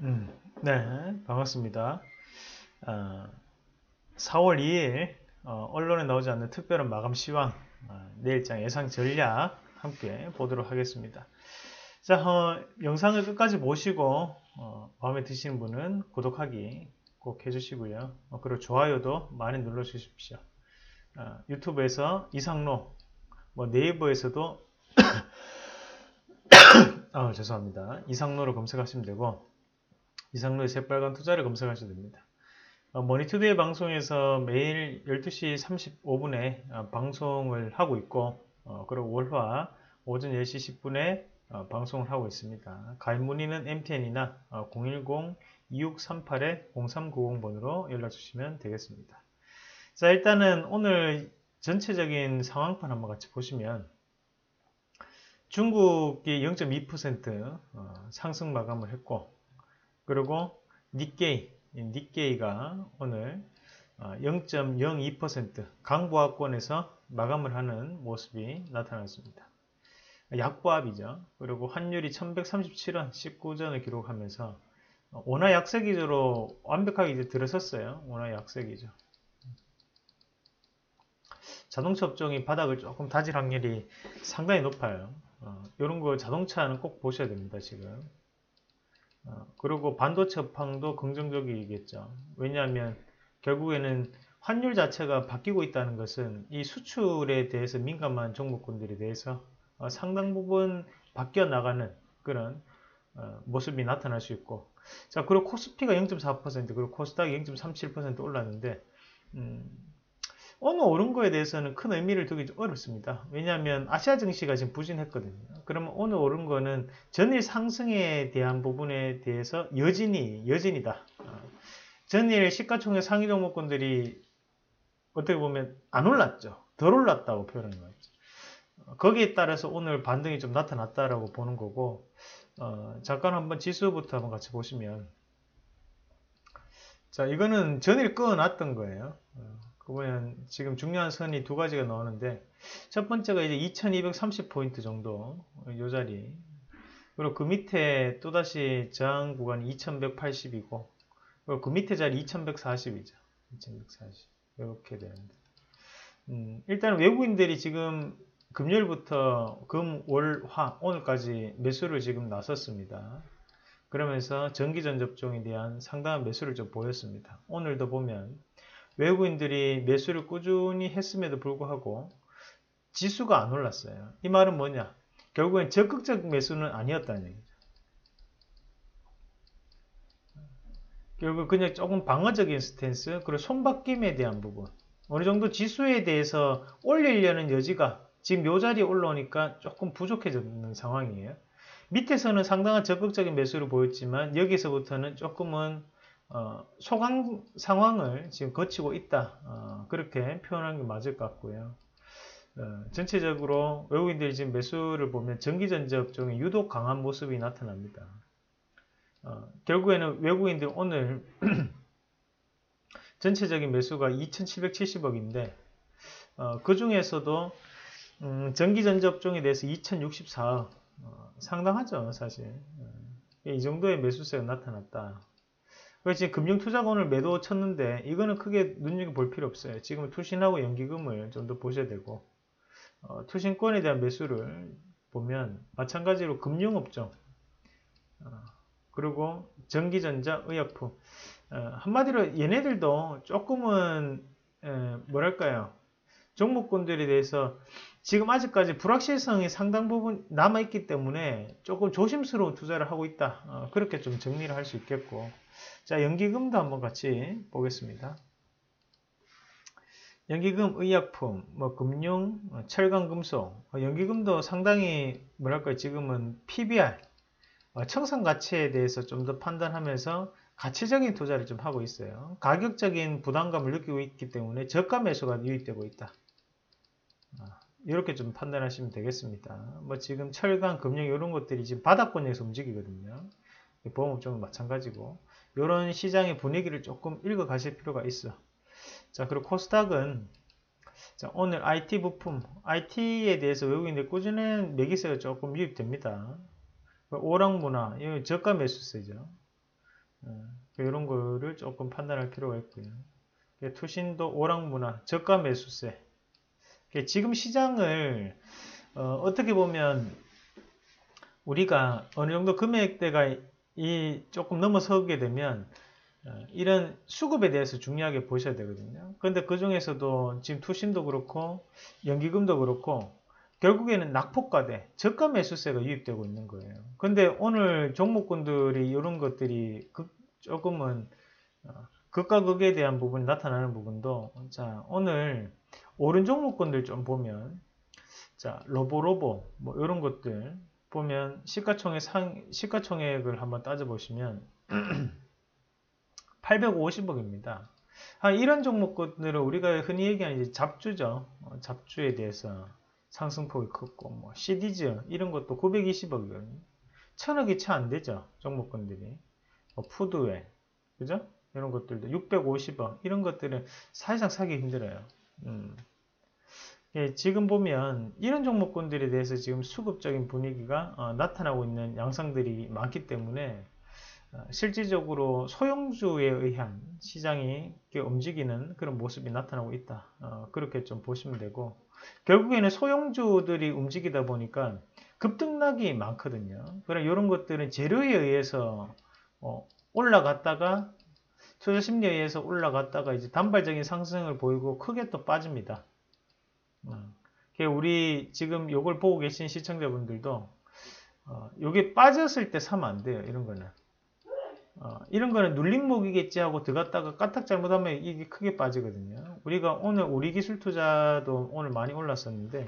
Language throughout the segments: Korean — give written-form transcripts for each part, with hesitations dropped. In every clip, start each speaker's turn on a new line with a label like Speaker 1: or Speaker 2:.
Speaker 1: 네, 반갑습니다. 4월 2일 언론에 나오지 않는 특별한 마감 시황, 내일장 예상 전략 함께 보도록 하겠습니다. 자, 영상을 끝까지 보시고 마음에 드시는 분은 구독하기 꼭 해주시고요. 그리고 좋아요도 많이 눌러주십시오. 유튜브에서 이상로, 네이버에서도 죄송합니다. 이상로로 검색하시면 되고 이상로의 새빨간 투자를 검색하셔도 됩니다. 머니투데이 방송에서 매일 12시 35분에 방송을 하고 있고 그리고 월화 오전 10시 10분에 방송을 하고 있습니다. 가입 문의는 MTN이나 010-2638-0390번으로 연락 주시면 되겠습니다. 자, 일단은 오늘 전체적인 상황판 한번 같이 보시면 중국이 0.2% 상승 마감을 했고, 그리고 니케이가 오늘 0.02% 강보합권에서 마감을 하는 모습이 나타났습니다. 약보합이죠. 그리고 환율이 1137원 19전을 기록하면서 원화 약세 기조로 완벽하게 이제 들어섰어요. 원화 약세 기조. 자동차 업종이 바닥을 조금 다질 확률이 상당히 높아요. 이런 거 자동차는 꼭 보셔야 됩니다. 지금. 그리고 반도체 업황도 긍정적이겠죠. 왜냐하면 결국에는 환율 자체가 바뀌고 있다는 것은 이 수출에 대해서 민감한 종목군들에 대해서 상당 부분 바뀌어 나가는 그런 모습이 나타날 수 있고, 자, 그리고 코스피가 0.4% 그리고 코스닥이 0.37% 올랐는데 어느 오른 거에 대해서는 큰 의미를 두기 좀 어렵습니다. 왜냐하면 아시아 증시가 지금 부진했거든요. 그러면 오늘 오른 거는 전일 상승에 대한 부분에 대해서 여진이다. 전일 시가총액 상위 종목군들이 어떻게 보면 안 올랐죠. 덜 올랐다고 표현하는 거죠. 거기에 따라서 오늘 반등이 좀 나타났다라고 보는 거고, 잠깐 한번 지수부터 한번 같이 보시면, 자, 이거는 전일 끊어놨던 거예요. 그러면 지금 중요한 선이 두 가지가 나오는데, 첫 번째가 이제 2230포인트 정도, 요 자리. 그리고 그 밑에 또다시 저항 구간이 2180이고, 그리고 그 밑에 자리 2140이죠. 2140. 이렇게 되는데. 일단 외국인들이 지금 금요일부터 금, 월, 화, 오늘까지 매수를 지금 나섰습니다. 그러면서 전기전 접종에 대한 상당한 매수를 좀 보였습니다. 오늘도 보면 외국인들이 매수를 꾸준히 했음에도 불구하고 지수가 안 올랐어요. 이 말은 뭐냐? 결국엔 적극적 매수는 아니었다는 얘기죠. 결국 그냥 조금 방어적인 스탠스, 그리고 손바뀜에 대한 부분. 어느 정도 지수에 대해서 올리려는 여지가 지금 요 자리에 올라오니까 조금 부족해졌는 상황이에요. 밑에서는 상당한 적극적인 매수를 보였지만 여기서부터는 조금은 소강 상황을 지금 거치고 있다. 그렇게 표현하는 게 맞을 것 같고요. 전체적으로 외국인들이 지금 매수를 보면 전기전자 업종에 유독 강한 모습이 나타납니다. 결국에는 외국인들 오늘 전체적인 매수가 2770억인데 그 중에서도 전기전자 업종에 대해서 2064억 상당하죠 사실. 이 정도의 매수세가 나타났다. 그래서 지금 금융투자가 오늘 매도 쳤는데 이거는 크게 눈여겨볼 필요 없어요. 지금 투신하고 연기금을 좀 더 보셔야 되고 투신권에 대한 매수를 보면 마찬가지로 금융업종 그리고 전기전자, 의약품 한마디로 얘네들도 조금은 뭐랄까요 종목군들에 대해서 지금 아직까지 불확실성이 상당 부분 남아있기 때문에 조금 조심스러운 투자를 하고 있다. 그렇게 좀 정리를 할 수 있겠고, 자, 연기금도 한번 같이 보겠습니다. 연기금, 의약품, 금융, 철강, 금속, 연기금도 상당히 뭐랄까요 지금은 PBR, 청산 가치에 대해서 좀 더 판단하면서 가치적인 투자를 좀 하고 있어요. 가격적인 부담감을 느끼고 있기 때문에 저가 매수가 유입되고 있다. 이렇게 좀 판단하시면 되겠습니다. 지금 철강, 금융 이런 것들이 지금 바닥권에서 움직이거든요. 보험업종은 마찬가지고 이런 시장의 분위기를 조금 읽어 가실 필요가 있어. 자, 그리고 코스닥은 자, 오늘 IT 부품, IT에 대해서 외국인들 꾸준한 매기세가 조금 유입됩니다. 오락문화, 이거 저가 매수세죠. 이런 거를 조금 판단할 필요가 있고요. 투신도 오락문화, 저가 매수세. 지금 시장을 어떻게 보면 우리가 어느 정도 금액대가 조금 넘어서게 되면 이런 수급에 대해서 중요하게 보셔야 되거든요. 그런데 그 중에서도 지금 투신도 그렇고 연기금도 그렇고 결국에는 낙폭과대, 저가 매수세가 유입되고 있는 거예요. 근데 오늘 종목군들이 이런 것들이 조금은 극과 극에 대한 부분이 나타나는 부분도, 자, 오늘 오른 종목군들 좀 보면, 자, 로보로보 뭐 이런 것들 보면 시가총액을 한번 따져보시면 850억입니다. 이런 종목들은 우리가 흔히 얘기하는 이제 잡주죠. 잡주에 대해서 상승폭이 컸고, 뭐 CD즈 이런 것도 920억이거든요. 1000억이 채 안 되죠. 종목군들이. 푸드웨어, 그죠? 이런 것들도 650억 이런 것들은 사실상 사기 힘들어요. 지금 보면 이런 종목군들에 대해서 지금 수급적인 분위기가 나타나고 있는 양상들이 많기 때문에 실질적으로 소형주에 의한 시장이 움직이는 그런 모습이 나타나고 있다. 그렇게 좀 보시면 되고, 결국에는 소형주들이 움직이다 보니까 급등락이 많거든요. 그럼 이런 것들은 재료에 의해서 올라갔다가 투자 심리에 의해서 올라갔다가 이제 단발적인 상승을 보이고 크게 또 빠집니다. 우리 지금 이걸 보고 계신 시청자분들도 이게 빠졌을 때 사면 안 돼요. 이런 거는. 이런 거는 눌림목이겠지 하고 들어갔다가 까딱 잘못하면 이게 크게 빠지거든요. 우리가 오늘 우리 기술 투자도 오늘 많이 올랐었는데,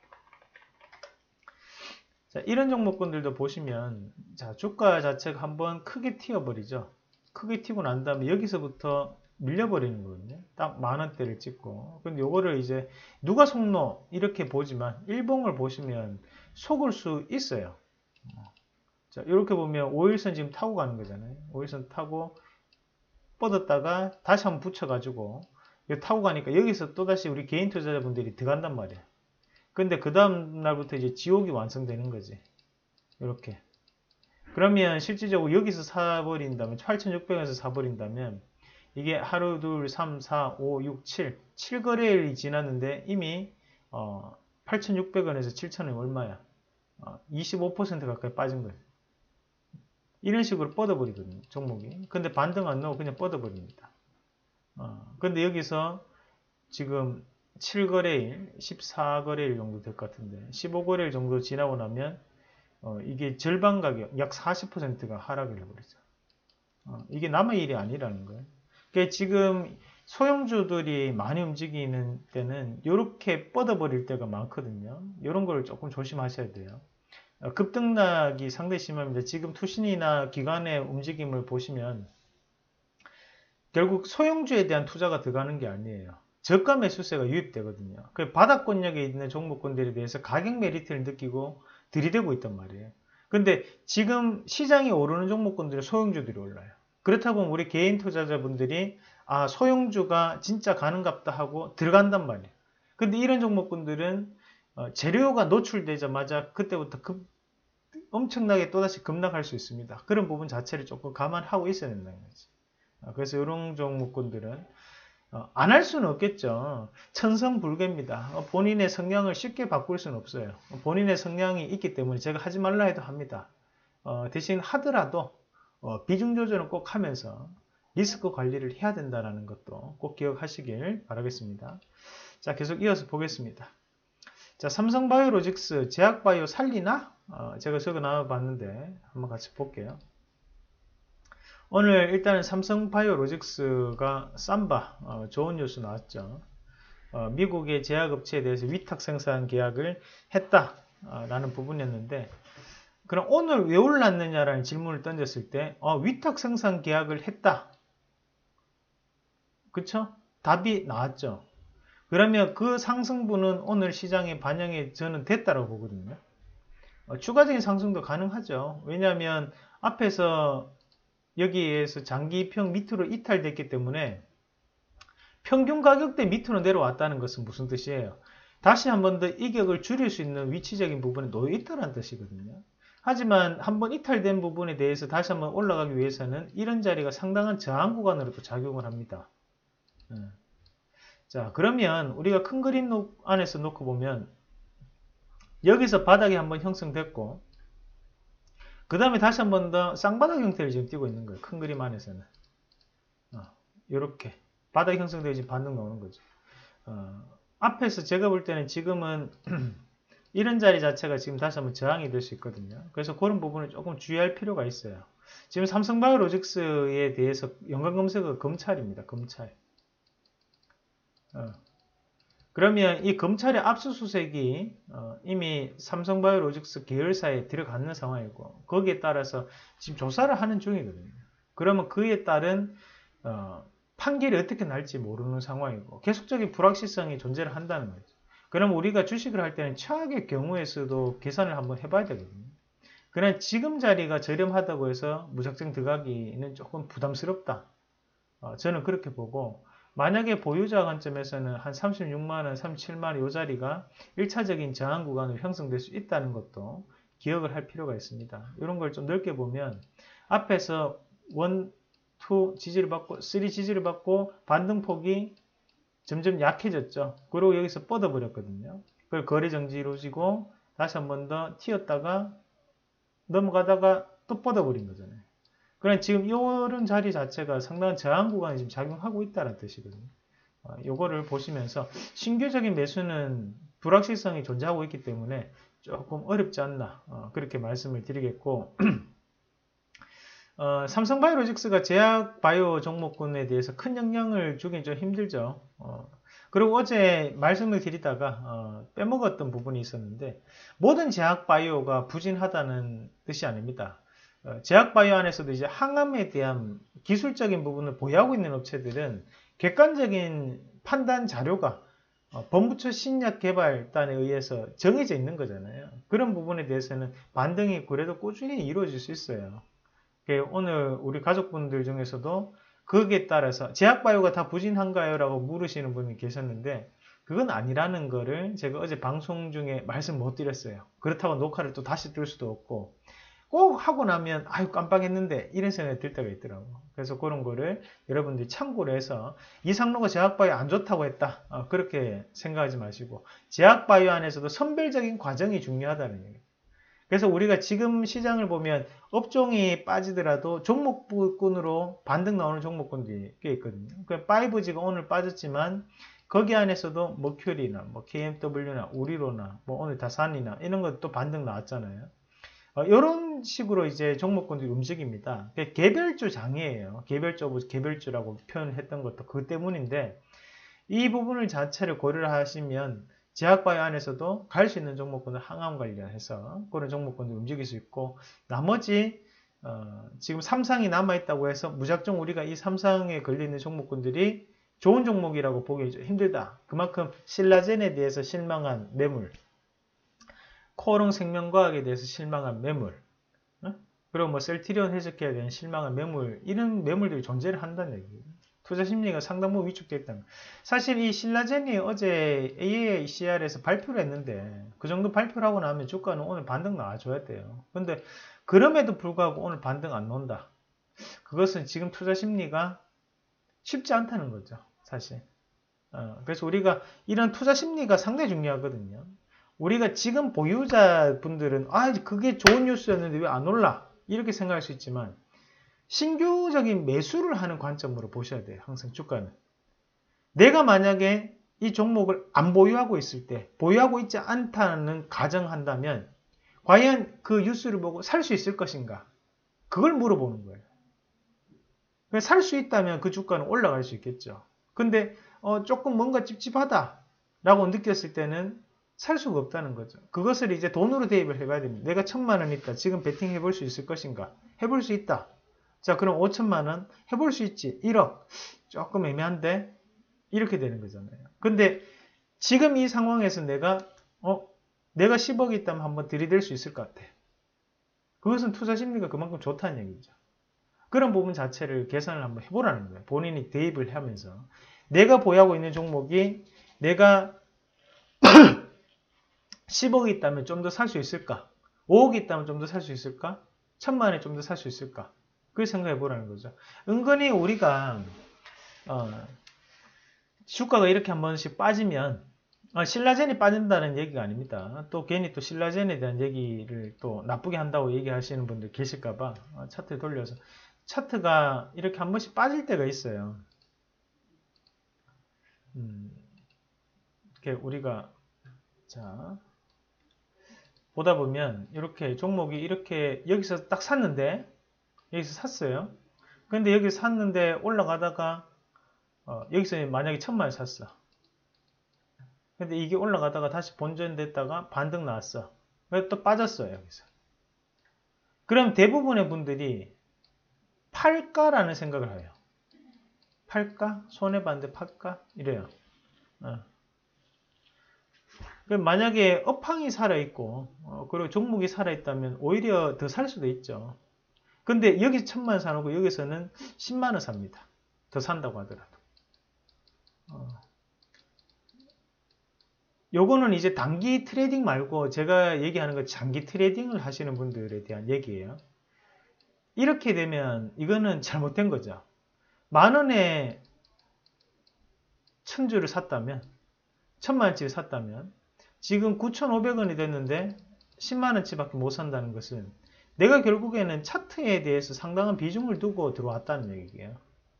Speaker 1: 자, 이런 종목군들도 보시면, 자, 주가 자체가 한번 크게 튀어버리죠. 크게 튀고 난 다음에 여기서부터 밀려버리는 거거든요. 딱 만원대를 찍고. 근데 요거를 이제 누가 속노 이렇게 보지만 일봉을 보시면 속을 수 있어요. 자, 이렇게 보면 5일선 지금 타고 가는 거잖아요. 5일선 타고 뻗었다가 다시 한번 붙여가지고 타고 가니까 여기서 또다시 우리 개인 투자자분들이 들어간단 말이에요. 근데 그 다음 날부터 이제 지옥이 완성되는 거지. 이렇게. 그러면 실질적으로 여기서 사버린다면 8,600원에서 사버린다면 이게 하루, 둘, 3, 4, 5, 6, 7거래일이 지났는데 이미 8,600원에서 7,000원이 얼마야? 25% 가까이 빠진 거예요. 이런 식으로 뻗어버리거든요. 종목이. 근데 반등 안 나오고 그냥 뻗어버립니다. 근데 여기서 지금 7거래일, 14거래일 정도 될 것 같은데 15거래일 정도 지나고 나면 이게 절반 가격, 약 40%가 하락을 해버리죠. 이게 남의 일이 아니라는 거예요. 그러니까 지금 소형주들이 많이 움직이는 때는 이렇게 뻗어버릴 때가 많거든요. 이런 걸 조금 조심하셔야 돼요. 급등락이 상당히 심합니다. 지금 투신이나 기관의 움직임을 보시면 결국 소형주에 대한 투자가 들어가는 게 아니에요. 저가 매수세가 유입되거든요. 그 바닥권역에 있는 종목군들에 대해서 가격 메리트를 느끼고 들이대고 있단 말이에요. 근데 지금 시장이 오르는 종목군들은 소형주들이 올라요. 그렇다 보면 우리 개인 투자자분들이 소형주가 진짜 가능갑다 하고 들어간단 말이에요. 근데 이런 종목군들은 재료가 노출되자마자 그때부터 엄청나게 또다시 급락할 수 있습니다. 그런 부분 자체를 조금 감안하고 있어야 된다는 거지. 그래서 이런 종목군들은 안 할 수는 없겠죠. 천성불개입니다. 본인의 성향을 쉽게 바꿀 수는 없어요. 본인의 성향이 있기 때문에 제가 하지 말라 해도 합니다. 대신 하더라도 비중 조절은 꼭 하면서 리스크 관리를 해야 된다는 것도 꼭 기억하시길 바라겠습니다. 자, 계속 이어서 보겠습니다. 자, 삼성바이오로직스, 제약바이오 살리나? 제가 적어놔 봤는데 한번 같이 볼게요. 오늘 일단은 삼성바이오로직스가 삼바 좋은 뉴스 나왔죠. 미국의 제약업체에 대해서 위탁 생산 계약을 했다라는 부분이었는데, 그럼 오늘 왜 올랐느냐라는 질문을 던졌을 때 위탁 생산 계약을 했다. 그쵸? 답이 나왔죠. 그러면 그 상승분은 오늘 시장에 반영이 저는 됐다고 보거든요. 추가적인 상승도 가능하죠. 왜냐하면 앞에서 여기에서 장기평 밑으로 이탈됐기 때문에 평균 가격대 밑으로 내려왔다는 것은 무슨 뜻이에요? 다시 한 번 더 이격을 줄일 수 있는 위치적인 부분에 놓여 있다는 뜻이거든요. 하지만 한번 이탈된 부분에 대해서 다시 한번 올라가기 위해서는 이런 자리가 상당한 저항 구간으로 또 작용을 합니다. 자, 그러면 우리가 큰 그림 안에서 놓고 보면 여기서 바닥이 한번 형성됐고 그 다음에 다시 한번 더 쌍바닥 형태를 지금 띄고 있는 거예요. 큰 그림 안에서는. 이렇게 바닥 형성되어 지금 반등 나오는 거죠. 앞에서 제가 볼 때는 지금은 이런 자리 자체가 지금 다시 한번 저항이 될 수 있거든요. 그래서 그런 부분을 조금 주의할 필요가 있어요. 지금 삼성바이오로직스에 대해서 연관 검색어가 검찰입니다. 검찰. 그러면 이 검찰의 압수수색이 이미 삼성바이오로직스 계열사에 들어가는 상황이고 거기에 따라서 지금 조사를 하는 중이거든요. 그러면 그에 따른 판결이 어떻게 날지 모르는 상황이고 계속적인 불확실성이 존재를 한다는 거죠. 그럼 우리가 주식을 할 때는 최악의 경우에서도 계산을 한번 해봐야 되거든요. 그냥 지금 자리가 저렴하다고 해서 무작정 들어가기는 조금 부담스럽다. 저는 그렇게 보고 만약에 보유자 관점에서는 한 36만원, 37만원 이 자리가 1차적인 저항 구간으로 형성될 수 있다는 것도 기억을 할 필요가 있습니다. 이런 걸 좀 넓게 보면 앞에서 1, 2 지지를 받고 3 지지를 받고 반등폭이 점점 약해졌죠. 그리고 여기서 뻗어버렸거든요. 그걸 거래 정지 이루어지고 다시 한 번 더 튀었다가 넘어가다가 또 뻗어버린 거잖아요. 그러니까 지금 이런 자리 자체가 상당한 저항 구간이 지금 작용하고 있다는 뜻이거든요. 요거를 보시면서 신규적인 매수는 불확실성이 존재하고 있기 때문에 조금 어렵지 않나 그렇게 말씀을 드리겠고 삼성바이오로직스가 제약바이오 종목군에 대해서 큰 영향을 주긴 좀 힘들죠. 그리고 어제 말씀을 드리다가 빼먹었던 부분이 있었는데 모든 제약바이오가 부진하다는 뜻이 아닙니다. 제약바이오 안에서도 이제 항암에 대한 기술적인 부분을 보유하고 있는 업체들은 객관적인 판단 자료가 범부처 신약개발단에 의해서 정해져 있는 거잖아요. 그런 부분에 대해서는 반등이 그래도 꾸준히 이루어질 수 있어요. 오늘 우리 가족분들 중에서도 거기에 따라서 제약바이오가 다 부진한가요? 라고 물으시는 분이 계셨는데 그건 아니라는 거를 제가 어제 방송 중에 말씀 못 드렸어요. 그렇다고 녹화를 또 다시 뜰 수도 없고 꼭 하고 나면 아유 깜빡했는데 이런 생각이 들 때가 있더라고. 그래서 그런 거를 여러분들이 참고를 해서 이상로가 제약바이오 안 좋다고 했다. 그렇게 생각하지 마시고 제약바이오 안에서도 선별적인 과정이 중요하다는 얘기예요. 그래서 우리가 지금 시장을 보면 업종이 빠지더라도 종목군으로 반등 나오는 종목군들이 꽤 있거든요. 그러니까 5G가 오늘 빠졌지만 거기 안에서도 머큐리나 뭐 KMW나 우리로나 뭐 오늘 다산이나 이런 것도 반등 나왔잖아요. 이런 식으로 이제 종목군들이 움직입니다. 개별주 장이에요. 개별주라고 표현했던 것도 그 때문인데 이 부분을 자체를 고려를 하시면 제약바이오 안에서도 갈 수 있는 종목군을 항암 관련해서 그런 종목군들이 움직일 수 있고 나머지 지금 삼상이 남아있다고 해서 무작정 우리가 이 삼상에 걸려있는 종목군들이 좋은 종목이라고 보기 힘들다. 그만큼 신라젠에 대해서 실망한 매물, 코오롱 생명과학에 대해서 실망한 매물, 그리고 뭐 셀트리온 해적해에 대한 실망한 매물, 이런 매물들이 존재를 한다는 얘기예요. 투자 심리가 상당 부분 위축되어 있다는 거예요. 사실 이 신라젠이 어제 AACR에서 발표를 했는데 그 정도 발표를 하고 나면 주가는 오늘 반등 나와줘야 돼요. 근데 그럼에도 불구하고 오늘 반등 안 나온다. 그것은 지금 투자 심리가 쉽지 않다는 거죠. 사실. 그래서 우리가 이런 투자 심리가 상당히 중요하거든요. 우리가 지금 보유자분들은 그게 좋은 뉴스였는데 왜 안 올라? 이렇게 생각할 수 있지만 신규적인 매수를 하는 관점으로 보셔야 돼요. 항상 주가는. 내가 만약에 이 종목을 안 보유하고 있을 때 보유하고 있지 않다는 가정한다면 과연 그 뉴스를 보고 살 수 있을 것인가? 그걸 물어보는 거예요. 살 수 있다면 그 주가는 올라갈 수 있겠죠. 근데 조금 뭔가 찝찝하다 라고 느꼈을 때는 살 수가 없다는 거죠. 그것을 이제 돈으로 대입을 해봐야 됩니다. 내가 1,000만 원 있다. 지금 베팅 해볼 수 있을 것인가? 해볼 수 있다. 자, 그럼 5천만 원 해볼 수 있지. 1억. 조금 애매한데 이렇게 되는 거잖아요. 근데 지금 이 상황에서 내가 10억이 있다면 한번 들이댈 수 있을 것 같아. 그것은 투자 심리가 그만큼 좋다는 얘기죠. 그런 부분 자체를 계산을 한번 해보라는 거예요. 본인이 대입을 하면서. 내가 보유하고 있는 종목이 내가 10억이 있다면 좀 더 살 수 있을까? 5억이 있다면 좀 더 살 수 있을까? 1,000만 원에 좀 더 살 수 있을까? 그걸 생각해 보라는 거죠. 은근히 우리가 주가가 이렇게 한 번씩 빠지면 신라젠이 빠진다는 얘기가 아닙니다. 또 괜히 또 신라젠에 대한 얘기를 또 나쁘게 한다고 얘기하시는 분들 계실까봐 차트 돌려서 차트가 이렇게 한 번씩 빠질 때가 있어요. 이렇게 우리가 자 보다 보면 이렇게 종목이 이렇게 여기서 딱 샀는데 여기서 샀어요. 근데 여기 샀는데 올라가다가 여기서 만약에 1,000만 원 샀어. 근데 이게 올라가다가 다시 본전됐다가 반등 나왔어. 그래서 또 빠졌어요, 여기서. 그럼 대부분의 분들이 팔까라는 생각을 해요. 팔까? 손해봤는데 팔까? 이래요. 그럼 만약에 업황이 살아있고, 그리고 종목이 살아있다면 오히려 더 살 수도 있죠. 근데 여기서 1,000만 원 사놓고 여기서는 10만 원 삽니다. 더 산다고 하더라도. 요거는 이제 단기 트레이딩 말고 제가 얘기하는 건 장기 트레이딩을 하시는 분들에 대한 얘기예요. 이렇게 되면 이거는 잘못된 거죠. 10,000원에 1,000주를 샀다면 1,000만원치를 샀다면 지금 9,500원이 됐는데 10만원치밖에 못 산다는 것은 내가 결국에는 차트에 대해서 상당한 비중을 두고 들어왔다는 얘기예요.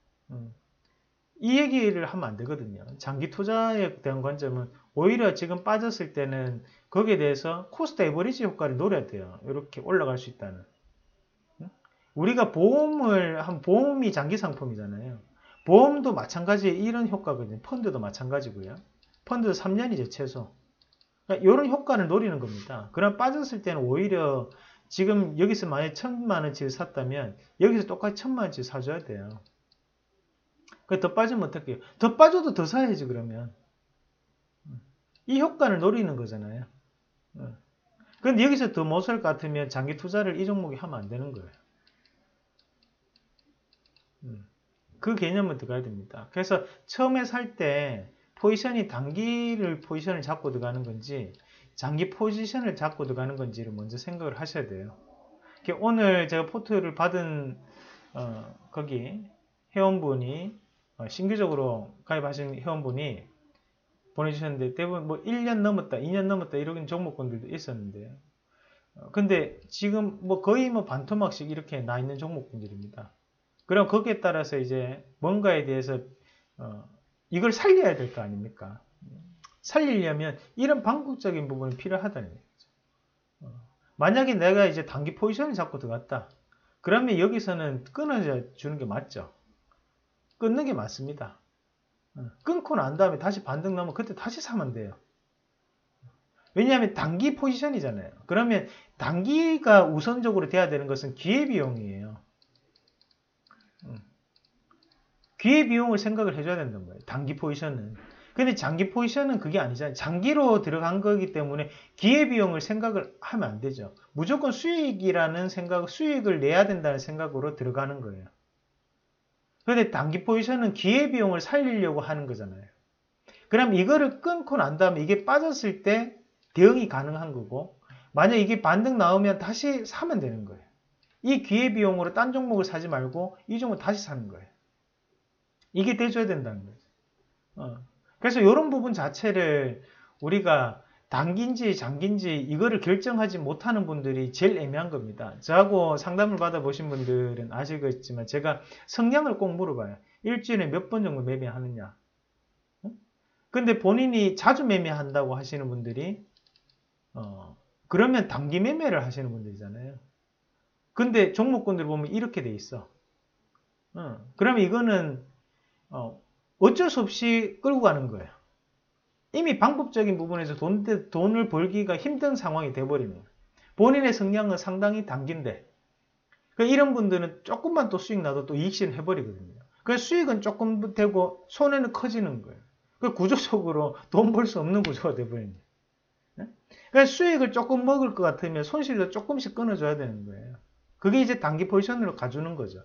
Speaker 1: 이 얘기를 하면 안 되거든요. 장기 투자에 대한 관점은 오히려 지금 빠졌을 때는 거기에 대해서 코스트 에버리지 효과를 노려야 돼요. 이렇게 올라갈 수 있다는. 우리가 보험이 장기 상품이잖아요. 보험도 마찬가지 이런 효과거든요. 펀드도 마찬가지고요. 펀드도 3년이죠, 최소. 그러니까 이런 효과를 노리는 겁니다. 그럼 빠졌을 때는 오히려 지금 여기서 만약에 1,000만원치를 샀다면 여기서 똑같이 1,000만원치 사줘야 돼요. 더 빠지면 어떡해요? 더 빠져도 더 사야지 그러면. 이 효과를 노리는 거잖아요. 그런데 여기서 더 못 살 것 같으면 장기 투자를 이 종목에 하면 안 되는 거예요. 그 개념은 들어가야 됩니다. 그래서 처음에 살 때 포지션이 단기를 포지션을 잡고 들어가는 건지 장기 포지션을 잡고 들어가는 건지를 먼저 생각을 하셔야 돼요. 오늘 제가 포트를 받은 거기 회원분이 신규적으로 가입하신 회원분이 보내주셨는데 대부분 뭐 1년 넘었다, 2년 넘었다 이런 종목군들도 있었는데 근데 지금 뭐 거의 뭐 반토막씩 이렇게 나 있는 종목군들입니다. 그럼 거기에 따라서 이제 뭔가에 대해서 이걸 살려야 될 거 아닙니까? 살리려면 이런 방법적인 부분이 필요하다는 얘기죠. 만약에 내가 이제 단기 포지션을 잡고 들어갔다. 그러면 여기서는 끊어져 주는 게 맞죠. 끊는 게 맞습니다. 끊고 난 다음에 다시 반등 나면 그때 다시 사면 돼요. 왜냐하면 단기 포지션이잖아요. 그러면 단기가 우선적으로 돼야 되는 것은 기회비용이에요. 기회비용을 생각을 해줘야 된단 말이에요. 단기 포지션은. 근데 장기 포지션은 그게 아니잖아요. 장기로 들어간 거기 때문에 기회비용을 생각을 하면 안 되죠. 무조건 수익이라는 생각, 수익을 내야 된다는 생각으로 들어가는 거예요. 그런데 단기 포지션은 기회비용을 살리려고 하는 거잖아요. 그럼 이거를 끊고 난 다음에 이게 빠졌을 때 대응이 가능한 거고 만약 이게 반등 나오면 다시 사면 되는 거예요. 이 기회비용으로 딴 종목을 사지 말고 이 종목 다시 사는 거예요. 이게 돼줘야 된다는 거죠. 그래서 이런 부분 자체를 우리가 단기인지 장기인지 이거를 결정하지 못하는 분들이 제일 애매한 겁니다. 저하고 상담을 받아보신 분들은 아시겠지만 제가 성향을 꼭 물어봐요. 일주일에 몇 번 정도 매매하느냐. 근데 본인이 자주 매매한다고 하시는 분들이 그러면 단기 매매를 하시는 분들이잖아요. 근데 종목군들 보면 이렇게 돼 있어. 그러면 이거는 어쩔 수 없이 끌고 가는 거예요. 이미 방법적인 부분에서 돈을 벌기가 힘든 상황이 돼버리는 거예요. 본인의 성향은 상당히 단기인데 이런 분들은 조금만 또 수익 나도 또 이익실현 해버리거든요. 그래서 수익은 조금 되고 손해는 커지는 거예요. 구조적으로 돈 벌 수 없는 구조가 돼버립니다. 그래서 수익을 조금 먹을 것 같으면 손실도 조금씩 끊어줘야 되는 거예요. 그게 이제 단기 포지션으로 가주는 거죠.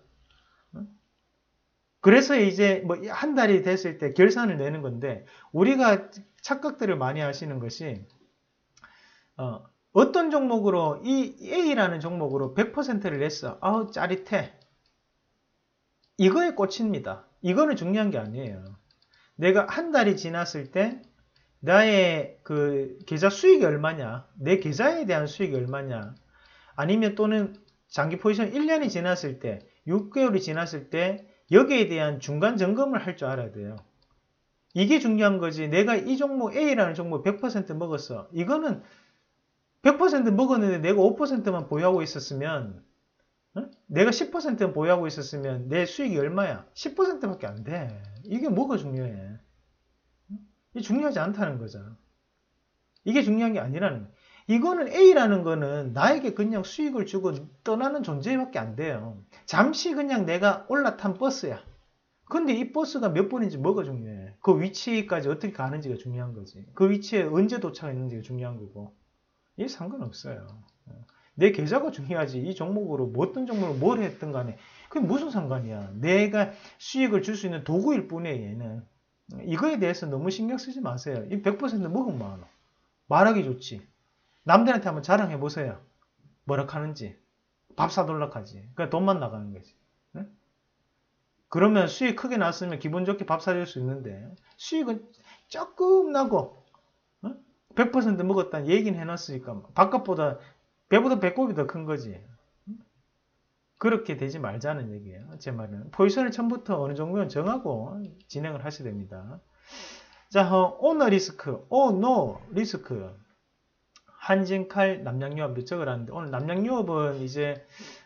Speaker 1: 그래서 이제 뭐 한 달이 됐을 때 결산을 내는 건데 우리가 착각들을 많이 하시는 것이 어떤 종목으로 이 A라는 종목으로 100%를 냈어. 아우 짜릿해. 이거에 꽂힙니다. 이거는 중요한 게 아니에요. 내가 한 달이 지났을 때 나의 그 계좌 수익이 얼마냐, 내 계좌에 대한 수익이 얼마냐, 아니면 또는 장기 포지션 1년이 지났을 때, 6개월이 지났을 때 여기에 대한 중간 점검을 할 줄 알아야 돼요. 이게 중요한 거지. 내가 이 종목 A라는 종목 100% 먹었어. 이거는 100% 먹었는데 내가 5%만 보유하고 있었으면, 내가 10% 보유하고 있었으면 내 수익이 얼마야? 10%밖에 안 돼. 이게 뭐가 중요해? 이게 중요하지 않다는 거죠. 이게 중요한 게 아니라는 거예요. 이거는 A라는 거는 나에게 그냥 수익을 주고 떠나는 존재밖에 안 돼요. 잠시 그냥 내가 올라탄 버스야. 근데 이 버스가 몇 번인지 뭐가 중요해? 그 위치까지 어떻게 가는지가 중요한 거지. 그 위치에 언제 도착했는지가 중요한 거고. 이게 상관없어요. 내 계좌가 중요하지. 이 종목으로 뭐 어떤 종목으로 뭘 했든 간에 그게 무슨 상관이야. 내가 수익을 줄 수 있는 도구일 뿐이에요. 얘는. 이거에 대해서 너무 신경 쓰지 마세요. 이 100% 먹으면 뭐하노? 말하기 좋지. 남들한테 한번 자랑해 보세요. 뭐라 하는지. 밥 사돌라 하지. 그러니까 돈만 나가는 거지. 네? 그러면 수익 크게 났으면 기분 좋게 밥 사줄 수 있는데 수익은 조금 나고 100% 먹었다는 얘기는 해놨으니까 바깥보다 배보다 배꼽이 더 큰 거지. 그렇게 되지 말자는 얘기예요. 제 말은. 포지션을 처음부터 어느 정도는 정하고 진행을 하셔야 됩니다. 자, 오너 리스크, 노 리스크. 한진칼 남양유업 적으라는데 오늘 남양유업은 이제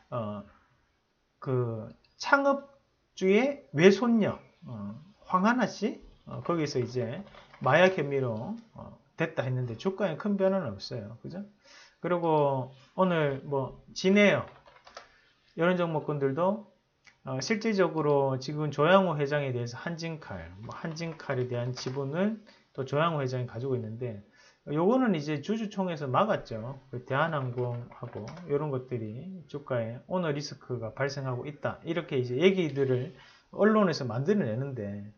Speaker 1: 그 창업주의 외손녀 황하나 씨 거기서 이제 마약 혐의로 됐다 했는데 주가에 큰 변화는 없어요. 그죠? 그리고 오늘 뭐 진에어 이런 종목군들도 실질적으로 지금 조양호 회장에 대해서 한진칼에 대한 지분을 또 조양호 회장이 가지고 있는데 요거는 이제 주주총회에서 막았죠. 대한항공하고 이런 것들이 주가에 오너 리스크가 발생하고 있다. 이렇게 이제 얘기들을 언론에서 만들어내는데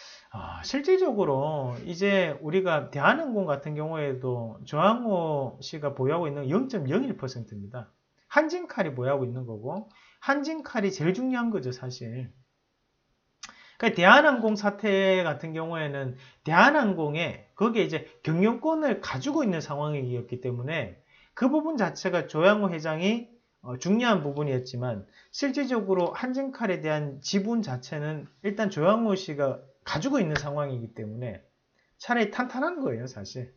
Speaker 1: 실질적으로 이제 우리가 대한항공 같은 경우에도 조항호 씨가 보유하고 있는 0.01%입니다. 한진칼이 보유하고 있는 거고 한진칼이 제일 중요한 거죠, 사실. 그러니까 대한항공 사태 같은 경우에는 대한항공에 거기에 이제 경영권을 가지고 있는 상황이었기 때문에 그 부분 자체가 조양호 회장이 중요한 부분이었지만 실질적으로 한진칼에 대한 지분 자체는 일단 조양호 씨가 가지고 있는 상황이기 때문에 차라리 탄탄한 거예요, 사실.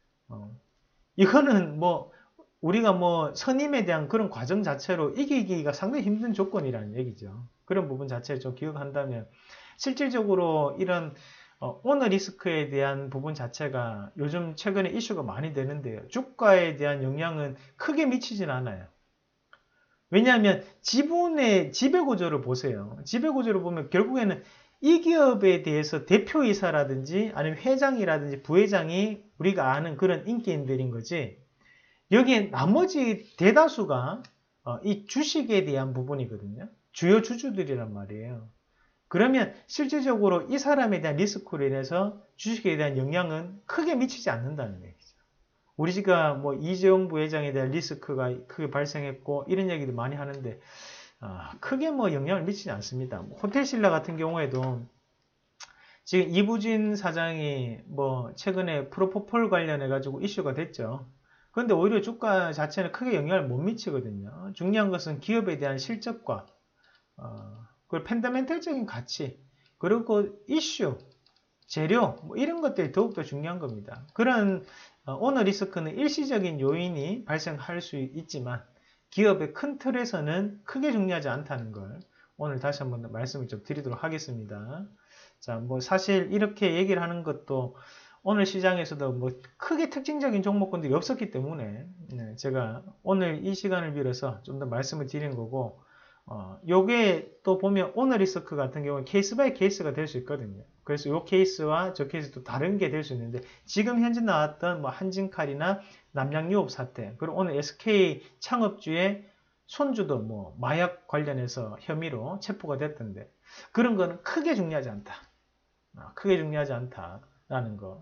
Speaker 1: 이거는 뭐 우리가 뭐 선임에 대한 그런 과정 자체로 이기기가 상당히 힘든 조건이라는 얘기죠. 그런 부분 자체를 좀 기억한다면 실질적으로 이런 오너 리스크에 대한 부분 자체가 요즘 최근에 이슈가 많이 되는데요. 주가에 대한 영향은 크게 미치진 않아요. 왜냐하면 지분의 지배구조를 보세요. 지배구조를 보면 결국에는 이 기업에 대해서 대표이사라든지 아니면 회장이라든지 부회장이 우리가 아는 그런 인기인들인 거지. 여기에 나머지 대다수가 이 주식에 대한 부분이거든요. 주요 주주들이란 말이에요. 그러면 실질적으로 이 사람에 대한 리스크로 인해서 주식에 대한 영향은 크게 미치지 않는다는 얘기죠. 우리 지가 뭐 이재용 부회장에 대한 리스크가 크게 발생했고 이런 얘기도 많이 하는데 크게 뭐 영향을 미치지 않습니다. 호텔신라 같은 경우에도 지금 이부진 사장이 뭐 최근에 프로포폴 관련해 가지고 이슈가 됐죠. 그런데 오히려 주가 자체는 크게 영향을 못 미치거든요. 중요한 것은 기업에 대한 실적과 그리고 펀더멘털적인 가치, 그리고 이슈, 재료 뭐 이런 것들이 더욱더 중요한 겁니다. 그런 오너 리스크는 일시적인 요인이 발생할 수 있지만 기업의 큰 틀에서는 크게 중요하지 않다는 걸 오늘 다시 한번 말씀을 좀 드리도록 하겠습니다. 자, 뭐 사실 이렇게 얘기를 하는 것도 오늘 시장에서도 뭐 크게 특징적인 종목군들이 없었기 때문에 제가 오늘 이 시간을 빌어서 좀 더 말씀을 드리는 거고 요게 또 보면 오너 리스크 같은 경우는 케이스 바이 케이스가 될 수 있거든요. 그래서 요 케이스와 저 케이스 또 다른 게 될 수 있는데 지금 현재 나왔던 뭐 한진칼이나 남양유업 사태 그리고 오늘 SK 창업주의 손주도 뭐 마약 관련해서 혐의로 체포가 됐던데 그런 거는 크게 중요하지 않다. 크게 중요하지 않다라는 거.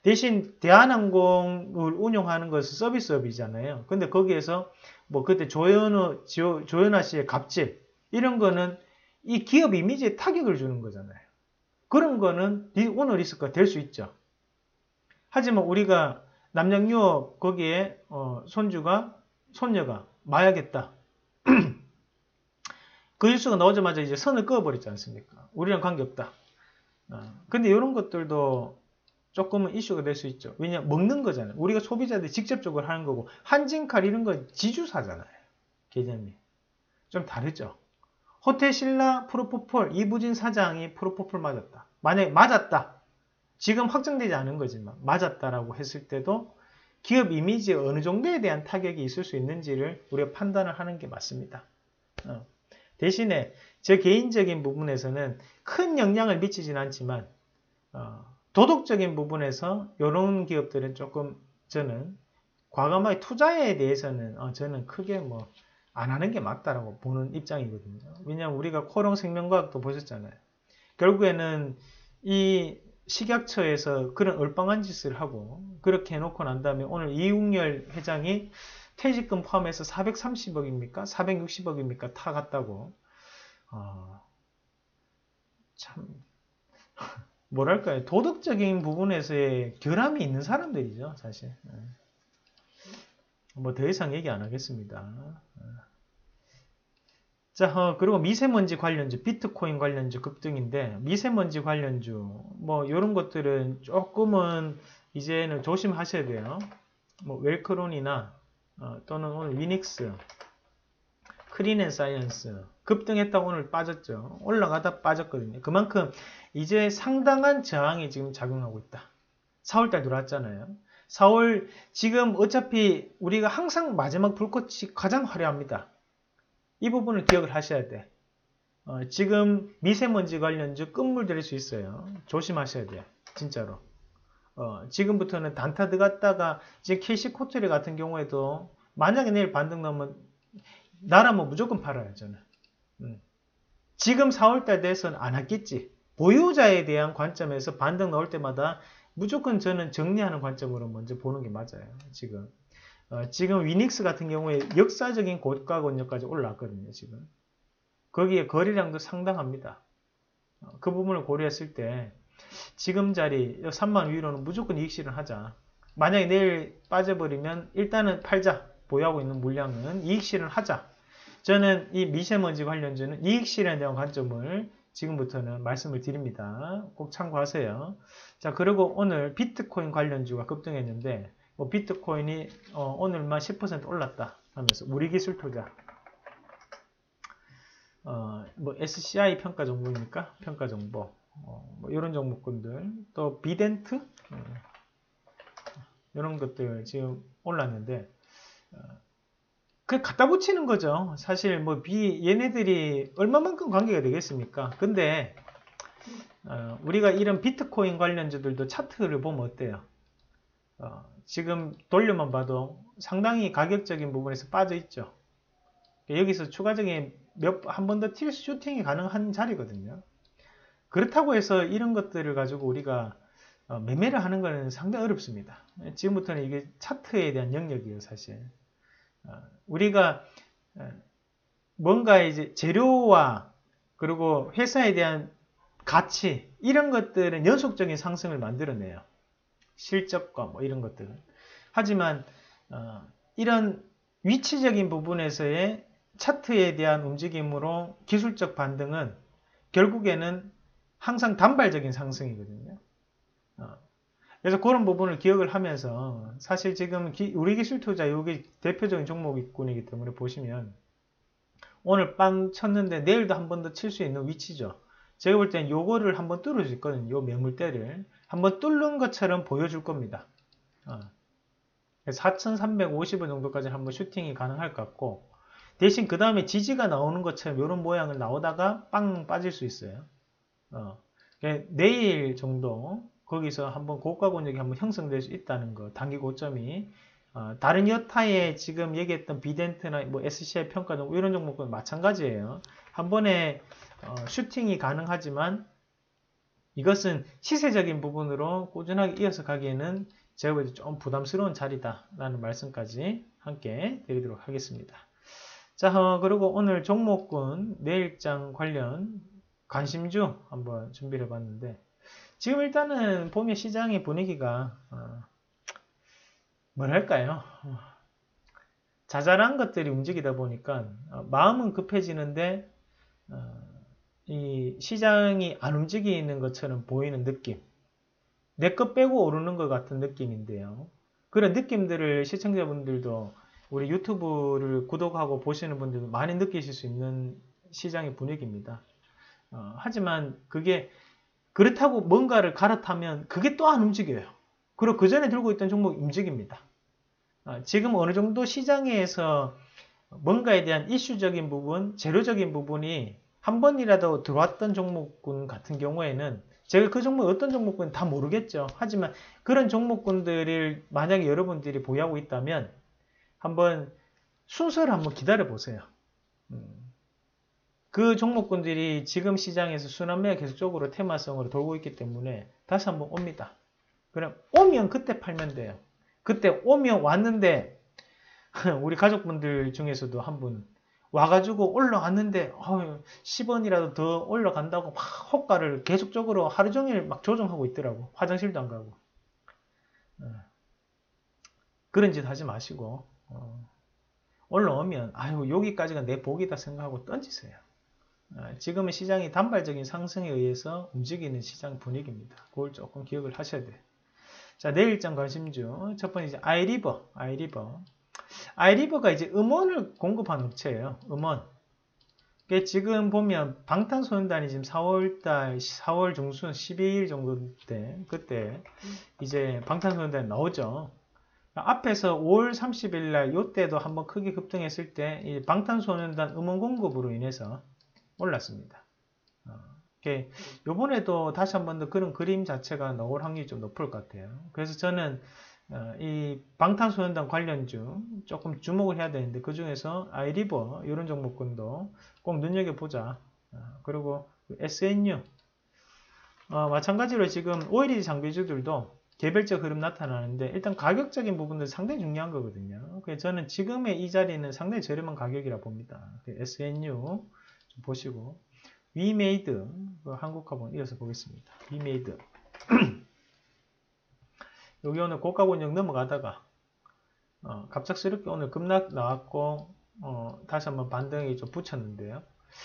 Speaker 1: 대신 대한항공을 운용하는 것은 서비스업이잖아요. 근데 거기에서 뭐 그때 조현아 씨의 갑질 이런 거는 이 기업 이미지에 타격을 주는 거잖아요. 그런 거는 오너 리스크가 될 수 있죠. 하지만 우리가 남양유업 거기에 손녀가 마약했다. 그 뉴스가 나오자마자 이제 선을 그어버렸지 않습니까? 우리랑 관계없다. 근데 이런 것들도 조금은 이슈가 될 수 있죠. 왜냐면 먹는 거잖아요. 우리가 소비자들이 직접적으로 하는 거고 한진칼 이런 거 지주사잖아요. 개념이. 좀 다르죠. 호텔 신라 프로포폴 이부진 사장이 프로포폴 맞았다. 만약에 맞았다. 지금 확정되지 않은 거지만 맞았다라고 했을 때도 기업 이미지에 어느 정도에 대한 타격이 있을 수 있는지를 우리가 판단을 하는 게 맞습니다. 대신에 제 개인적인 부분에서는 큰 영향을 미치진 않지만 도덕적인 부분에서 이런 기업들은 조금 저는 과감하게 투자에 대해서는 저는 크게 뭐 안 하는 게 맞다라고 보는 입장이거든요. 왜냐하면 우리가 코롱생명과학도 보셨잖아요. 결국에는 이 식약처에서 그런 얼빵한 짓을 하고 그렇게 해놓고 난 다음에 오늘 이웅열 회장이 퇴직금 포함해서 430억입니까? 460억입니까? 타갔다고. 참 뭐랄까요. 도덕적인 부분에서의 결함이 있는 사람들이죠. 사실. 뭐 더 이상 얘기 안 하겠습니다. 자, 그리고 미세먼지 관련주, 비트코인 관련주 급등인데 미세먼지 관련주 뭐 이런 것들은 조금은 이제는 조심하셔야 돼요. 뭐 웰크론이나 또는 오늘 위닉스, 크린앤사이언스 급등했다가 오늘 빠졌죠. 올라가다 빠졌거든요. 그만큼 이제 상당한 저항이 지금 작용하고 있다. 4월달 들어왔잖아요. 4월 지금 어차피 우리가 항상 마지막 불꽃이 가장 화려합니다. 이 부분을 기억을 하셔야 돼. 지금 미세먼지 관련주 끝물들일 수 있어요. 조심하셔야 돼요. 진짜로. 지금부터는 단타 들어갔다가 지금 캐시코트리 같은 경우에도 만약에 내일 반등 나오면 나라면 무조건 팔아요. 저는. 지금 4월달 돼서는 안 하겠지. 보유자에 대한 관점에서 반등 나올 때마다 무조건 저는 정리하는 관점으로 먼저 보는 게 맞아요. 지금 위닉스 같은 경우에 역사적인 고가 권역까지 올라왔거든요. 지금 거기에 거래량도 상당합니다. 그 부분을 고려했을 때 지금 자리 3만 위로는 무조건 이익 실현하자. 만약에 내일 빠져버리면 일단은 팔자. 보유하고 있는 물량은 이익 실현하자. 저는 이 미세먼지 관련주는 이익 실현에 대한 관점을 지금부터는 말씀을 드립니다. 꼭 참고하세요. 자, 그리고 오늘 비트코인 관련주가 급등했는데 뭐 비트코인이 오늘만 10% 올랐다 하면서 우리 기술 투자 뭐 SCI 평가 정보입니까? 평가 정보 뭐 이런 종목군들 또 비덴트 이런 것들 지금 올랐는데 그 갖다 붙이는 거죠. 사실 뭐 얘네들이 얼마만큼 관계가 되겠습니까? 근데 우리가 이런 비트코인 관련주들도 차트를 보면 어때요? 지금 돌려만 봐도 상당히 가격적인 부분에서 빠져 있죠. 여기서 추가적인 한 번 더 슈팅이 가능한 자리거든요. 그렇다고 해서 이런 것들을 가지고 우리가 매매를 하는 것은 상당히 어렵습니다. 지금부터는 이게 차트에 대한 영역이에요, 사실. 우리가 뭔가 이제 재료와 그리고 회사에 대한 가치 이런 것들은 연속적인 상승을 만들어내요. 실적과 뭐 이런 것들은. 하지만 이런 위치적인 부분에서의 차트에 대한 움직임으로 기술적 반등은 결국에는 항상 단발적인 상승이거든요. 그래서 그런 부분을 기억을 하면서 사실 지금 우리 기술 투자 여기 대표적인 종목군이기 때문에 보시면 오늘 빵 쳤는데 내일도 한 번 더 칠 수 있는 위치죠. 제가 볼 때는 요거를 한번 뚫을 수 있거든요. 요 매물대를 한번 뚫는 것처럼 보여줄 겁니다. 4,350원 정도까지 한번 슈팅이 가능할 것 같고 대신 그 다음에 지지가 나오는 것처럼 이런 모양을 나오다가 빵 빠질 수 있어요. 내일 정도 거기서 한번 고가 권역이 한번 형성될 수 있다는 거 단기 고점이 다른 여타의 지금 얘기했던 비덴트나 뭐 SCI 평가 정도 이런 종목은 마찬가지예요. 한 번에 슈팅이 가능하지만 이것은 시세적인 부분으로 꾸준하게 이어서 가기에는 제가 볼 때 좀 부담스러운 자리다라는 말씀까지 함께 드리도록 하겠습니다. 자, 그리고 오늘 종목군 내일장 관련 관심주 한번 준비를 해봤는데, 지금 일단은 보면 시장의 분위기가 뭐랄까요, 자잘한 것들이 움직이다 보니까 마음은 급해지는데 이 시장이 안 움직이는 것처럼 보이는 느낌, 내 것 빼고 오르는 것 같은 느낌인데요. 그런 느낌들을 시청자분들도 우리 유튜브를 구독하고 보시는 분들도 많이 느끼실 수 있는 시장의 분위기입니다. 하지만 그게 그렇다고 뭔가를 갈아타면 그게 또 안 움직여요. 그리고 그 전에 들고 있던 종목이 움직입니다. 지금 어느 정도 시장에서 뭔가에 대한 이슈적인 부분, 재료적인 부분이 한 번이라도 들어왔던 종목군 같은 경우에는 제가 그 종목 어떤 종목군 다 모르겠죠. 하지만 그런 종목군들을 만약에 여러분들이 보유하고 있다면 한번 순서를 한번 기다려 보세요. 그 종목군들이 지금 시장에서 순환매가 계속적으로 테마성으로 돌고 있기 때문에 다시 한번 옵니다. 그럼 오면 그때 팔면 돼요. 그때 오면 왔는데 우리 가족분들 중에서도 한 분 와가지고 올라왔는데 10원이라도 더 올라간다고 막 호가를 계속적으로 하루 종일 막 조정하고 있더라고. 화장실도 안 가고. 그런 짓 하지 마시고 올라오면 아유 여기까지가 내 복이다 생각하고 던지세요. 지금은 시장이 단발적인 상승에 의해서 움직이는 시장 분위기입니다. 그걸 조금 기억을 하셔야 돼요. 자, 내일장 관심주 첫 번째 이제 아이리버가 이제 음원을 공급한 업체예요. 음원. 지금 보면 방탄소년단이 지금 4월 중순 12일 정도 때 그때 이제 방탄소년단이 나오죠. 앞에서 5월 30일 날 요때도 한번 크게 급등했을 때 이 방탄소년단 음원 공급으로 인해서 올랐습니다. 요번에도 다시 한번 더 그런 그림 자체가 나올 확률이 좀 높을 것 같아요. 그래서 저는 이 방탄소년단 관련주 조금 주목을 해야 되는데 그 중에서 아이리버 이런 종목군도 꼭 눈여겨보자. 그리고 SNU 마찬가지로 지금 오일리지 장비주들도 개별적 흐름 나타나는데 일단 가격적인 부분도 상당히 중요한 거거든요. 그래서 저는 지금의 이 자리는 상당히 저렴한 가격이라 봅니다. SNU 좀 보시고 위메이드 한국화본 이어서 보겠습니다. 위메이드 여기 오늘 고가권역 넘어가다가 갑작스럽게 오늘 급락 나왔고 다시 한번 반등이 좀 붙였는데요.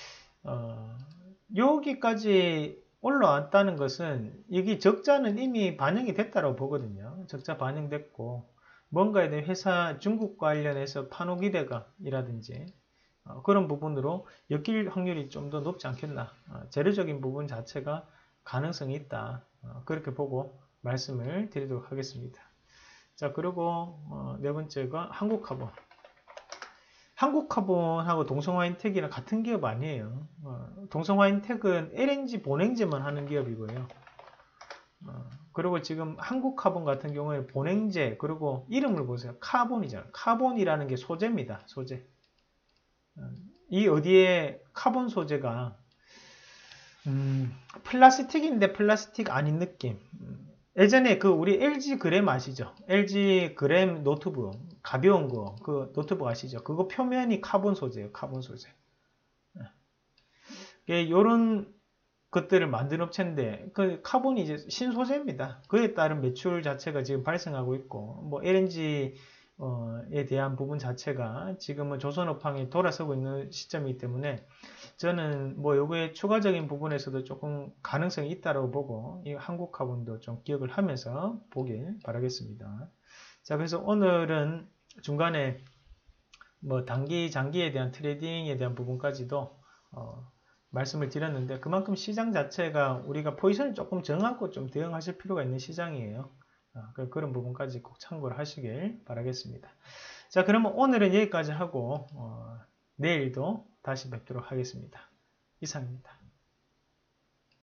Speaker 1: 여기까지 올라왔다는 것은 이게 적자는 이미 반영이 됐다고 보거든요. 적자 반영됐고 뭔가에 대한 회사 중국 관련해서 판호 기대가 이라든지 그런 부분으로 엮일 확률이 좀 더 높지 않겠나. 재료적인 부분 자체가 가능성이 있다. 그렇게 보고 말씀을 드리도록 하겠습니다. 자, 그리고 네 번째가 한국화본. 한국화본하고 동성화인텍이랑 같은 기업 아니에요. 동성화인텍은 LNG 본행제만 하는 기업이고요. 그리고 지금 한국화본 같은 경우에 본행제 그리고 이름을 보세요. 카본이잖아요. 카본이라는 게 소재입니다. 소재. 이 어디에 카본 소재가 플라스틱인데 플라스틱 아닌 느낌. 예전에 그 우리 LG 그램 아시죠? LG 그램 노트북 가벼운 거 그 노트북 아시죠? 그거 표면이 카본 소재예요. 카본 소재. 이런 것들을 만든 업체인데 그 카본이 이제 신소재입니다. 그에 따른 매출 자체가 지금 발생하고 있고 뭐 LNG에 대한 부분 자체가 지금은 조선업황이 돌아서고 있는 시점이기 때문에 저는 뭐 요거의 추가적인 부분에서도 조금 가능성이 있다고 보고 이 한국화본도 좀 기억을 하면서 보길 바라겠습니다. 자, 그래서 오늘은 중간에 뭐 단기, 장기에 대한 트레이딩에 대한 부분까지도 말씀을 드렸는데 그만큼 시장 자체가 우리가 포지션을 조금 정하고 좀 대응하실 필요가 있는 시장이에요. 그런 부분까지 꼭 참고를 하시길 바라겠습니다. 자, 그러면 오늘은 여기까지 하고 내일도 다시 뵙도록 하겠습니다. 이상입니다.